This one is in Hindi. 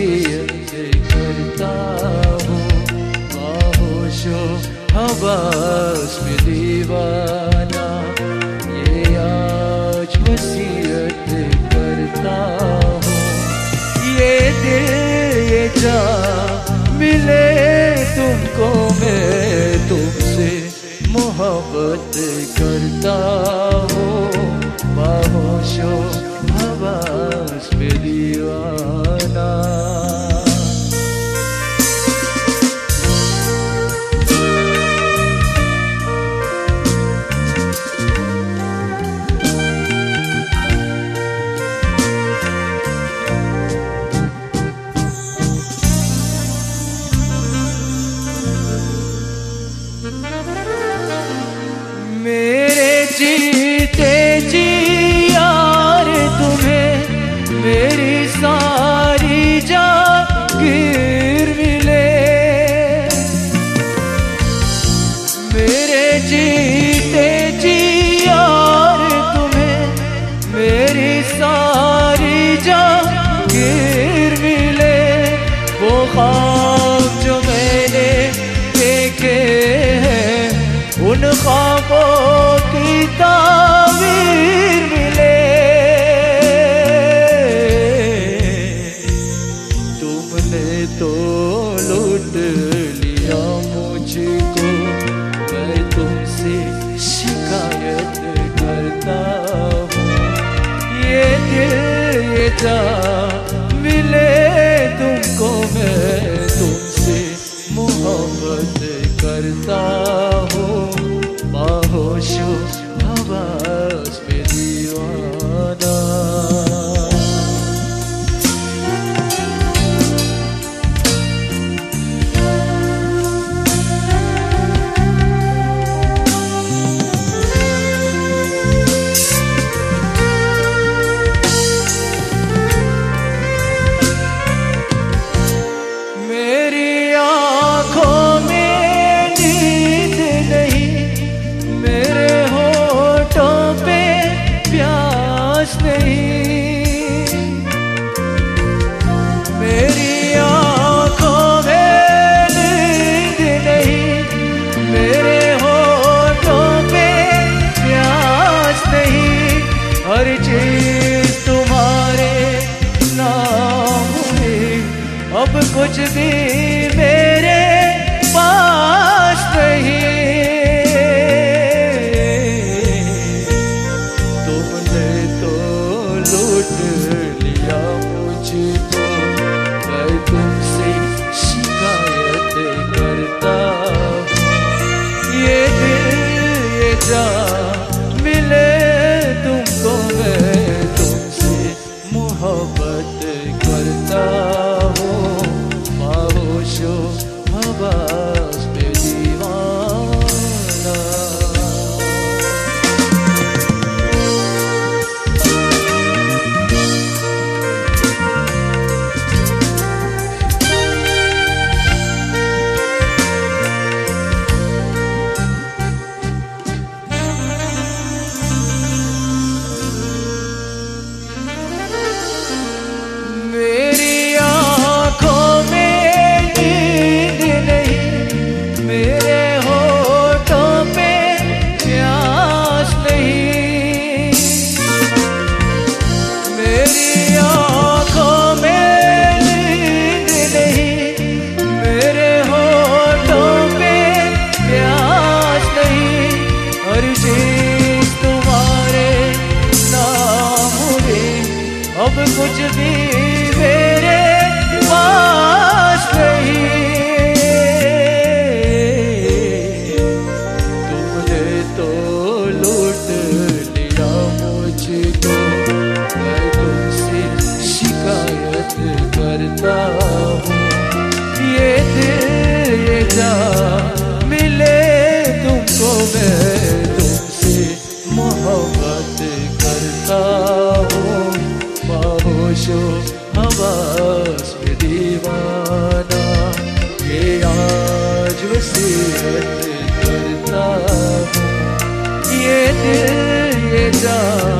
वसीयत करता हूँ, बाहोशो हवास में दीवाना, ये आज वसीयत करता हूँ। ये दिल ये जान मिले तुमको, मैं तुमसे मोहब्बत करता हूँ, बाहोशो हवास में दीवाना। मेरे जीते जी यार तुम्हें मेरी सारी जागीर मिले, मेरे जीते जी यार तुम्हें मेरी सारी जागीर मिले। वो ख्वाब जो मैंने देखे हैं उन ख्वाबों की ताबीर मिले। तुमने तो लूट लिया मुझको, मैं तुमसे शिकायत करता हूँ। ये दिल ये जान मिले तुमको, मैं तुमसे मोहब्बत करता हूँ, बाहोशो हवास में दीवाना। मेरी आँखों में नींद नहीं, मेरे होठों पे प्यास नहीं, मेरी आँखों में नींद नहीं, मेरे होठों पे प्यास नहीं। हर चीज़ तुम्हारे नाम में, अब कुछ भी मेरे पास नहीं। तुमने तो लूट लिया मुझको, मैं तुमसे शिकायत करता हूँ। ये दिल ये जान मिले तुमको, मैं तुमसे मोहब्बत करता हूँ, बाहोशो हवास में दीवाना। मेरी आँखों में नींद नहीं, मेरे होठों पे प्यास नहीं, मेरी आँखों में नींद नहीं, मेरे होठों पे प्यास नहीं। हर चीज़ तुम्हारे नाम में, अब कुछ भी मेरे पास नहीं। तुमने तो लूट लिया मुझको, मैं तुमसे शिकायत करता हूँ। ये दिल ये जान मिले तुमको, मैं तुमसे मोहब्बत करता हूँ, बाहोशो हवास में दीवाना। ये आज वसीयत करता हूँ, ये दिल ये जान